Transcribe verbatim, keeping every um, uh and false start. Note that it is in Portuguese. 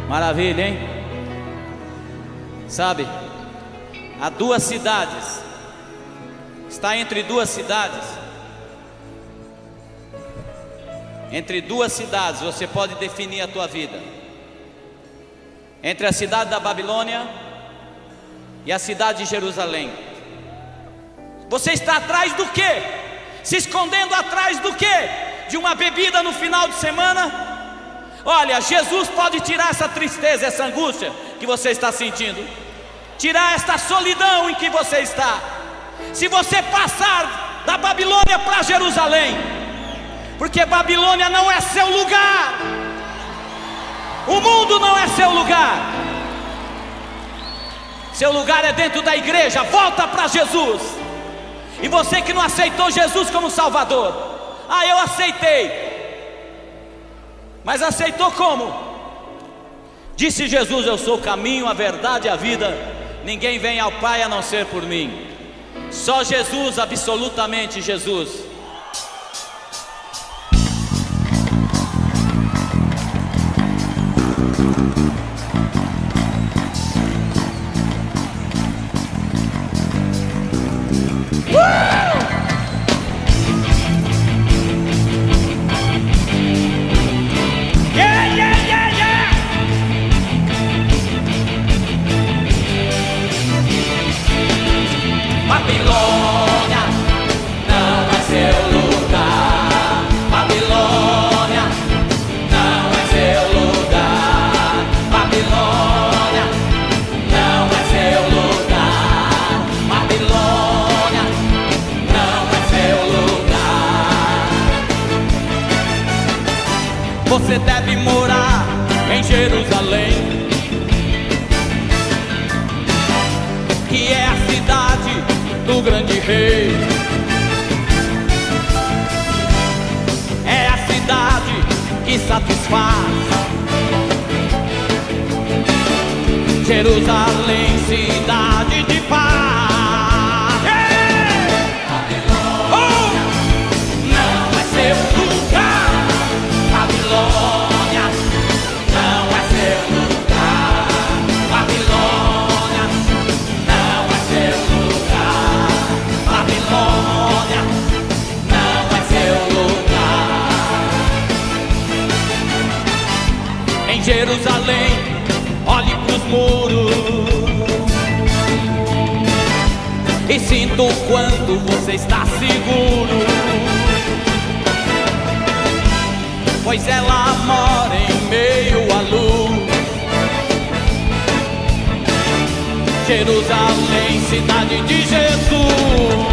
Maravilha, hein? Sabe, há duas cidades. Está entre duas cidades. Entre duas cidades você pode definir a tua vida. Entre a cidade da Babilônia e a cidade de Jerusalém. Você está atrás do quê? Se escondendo atrás do quê? De uma bebida no final de semana? Olha, Jesus pode tirar essa tristeza, essa angústia que você está sentindo, tirar esta solidão em que você está. Se você passar da Babilônia para Jerusalém, porque Babilônia não é seu lugar, o mundo não é seu lugar, seu lugar é dentro da igreja. Volta para Jesus. E você que não aceitou Jesus como Salvador, ah, eu aceitei. Mas aceitou como? Disse Jesus: eu sou o caminho, a verdade e a vida. Ninguém vem ao Pai a não ser por mim. Só Jesus, absolutamente Jesus. Babilônia não é seu lugar. Babilônia não é seu lugar. Babilônia não é seu lugar. Babilônia não é seu lugar. Você deve morar em Jerusalém, que é a cidade do grande rei. É a cidade que satisfaz. Jerusalém, cidade de paz. Hey! Babilônia oh! não é seu lugar. Babilônia não é seu lugar. Babilônia não é seu lugar. Babilônia não é seu lugar. Em Jerusalém, olhe pros muros e sinta o quanto você está seguro, pois ela mora em meio à luz. Jerusalém, cidade de Jesus.